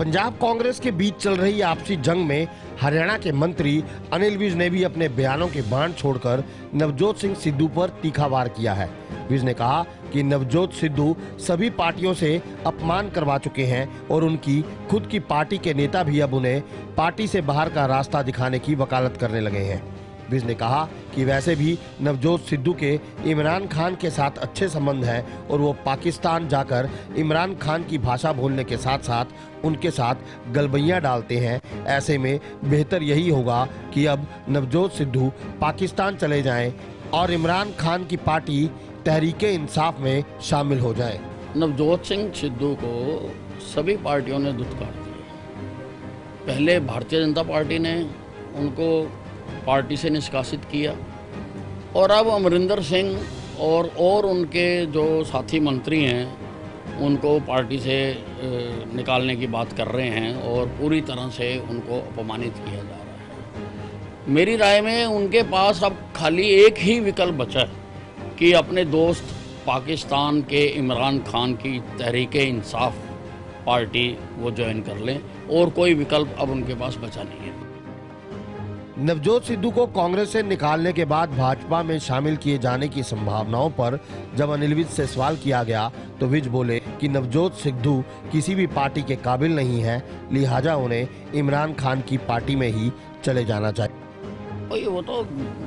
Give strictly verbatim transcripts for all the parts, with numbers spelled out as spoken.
पंजाब कांग्रेस के बीच चल रही आपसी जंग में हरियाणा के मंत्री अनिल विज ने भी अपने बयानों के बाण छोड़कर नवजोत सिंह सिद्धू पर तीखा वार किया है। विज ने कहा कि नवजोत सिद्धू सभी पार्टियों से अपमान करवा चुके हैं और उनकी खुद की पार्टी के नेता भी अब उन्हें पार्टी से बाहर का रास्ता दिखाने की वकालत करने लगे हैं। विज ने कहा कि वैसे भी नवजोत सिद्धू के इमरान खान के साथ अच्छे संबंध हैं और वो पाकिस्तान जाकर इमरान खान की भाषा बोलने के साथ साथ उनके साथ गलबैयां डालते हैं। ऐसे में बेहतर यही होगा कि अब नवजोत सिद्धू पाकिस्तान चले जाएं और इमरान खान की पार्टी तहरीके इंसाफ में शामिल हो जाए। नवजोत सिंह सिद्धू को सभी पार्टियों ने धुतकार दिया। पहले भारतीय जनता पार्टी ने उनको पार्टी से निष्कासित किया और अब अमरिंदर सिंह और और उनके जो साथी मंत्री हैं उनको पार्टी से निकालने की बात कर रहे हैं और पूरी तरह से उनको अपमानित किया जा रहा है। मेरी राय में उनके पास अब खाली एक ही विकल्प बचा है कि अपने दोस्त पाकिस्तान के इमरान खान की तहरीके इंसाफ पार्टी वो ज्वाइन कर लें और कोई विकल्प अब उनके पास बचा नहीं है। नवजोत सिद्धू को कांग्रेस से निकालने के बाद भाजपा में शामिल किए जाने की संभावनाओं पर जब अनिल विज से सवाल किया गया तो विज बोले कि नवजोत सिद्धू किसी भी पार्टी के काबिल नहीं है, लिहाजा उन्हें इमरान खान की पार्टी में ही चले जाना चाहिए। वो तो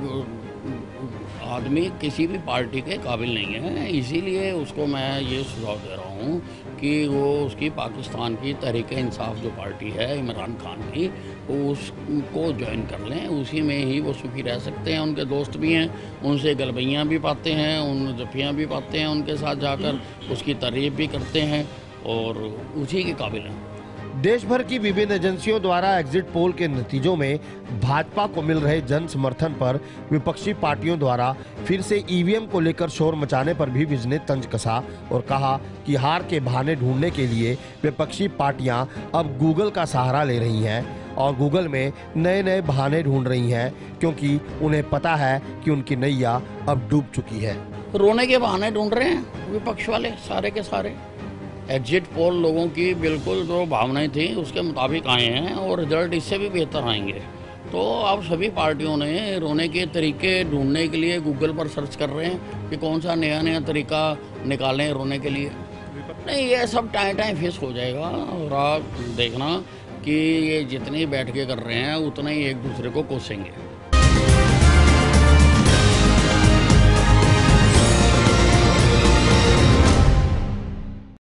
आदमी किसी भी पार्टी के काबिल नहीं है, इसीलिए उसको मैं ये सुझाव दे रहा हूँ कि वो उसकी पाकिस्तान की तहरीके इंसाफ जो पार्टी है इमरान खान की, उसको ज्वाइन कर लें। उसी में ही वो सुखी रह सकते हैं। उनके दोस्त भी हैं, उनसे गलबैयाँ भी पाते हैं, उन जफियाँ भी पाते हैं, उनके साथ जाकर उसकी तारीफ भी करते हैं और उसी के काबिल हैं। देश भर की विभिन्न एजेंसियों द्वारा एग्जिट पोल के नतीजों में भाजपा को मिल रहे जन समर्थन पर विपक्षी पार्टियों द्वारा फिर से ईवीएम को लेकर शोर मचाने पर भी विज ने तंज कसा और कहा कि हार के बहाने ढूंढने के लिए विपक्षी पार्टियां अब गूगल का सहारा ले रही हैं और गूगल में नए नए बहाने ढूंढ रही हैं क्योंकि उन्हें पता है कि उनकी नैया अब डूब चुकी है। रोने के बहाने ढूंढ रहे हैं विपक्ष वाले सारे के सारे। एग्जिट पोल लोगों की बिल्कुल जो भावनाएं थी उसके मुताबिक आए हैं और रिजल्ट इससे भी बेहतर आएंगे। तो अब सभी पार्टियों ने रोने के तरीके ढूंढने के लिए गूगल पर सर्च कर रहे हैं कि कौन सा नया नया तरीका निकालें रोने के लिए। नहीं, ये सब टाइम टाइम फेस हो जाएगा और आप देखना कि ये जितने बैठ के कर रहे हैं उतना ही एक दूसरे को कोसेंगे।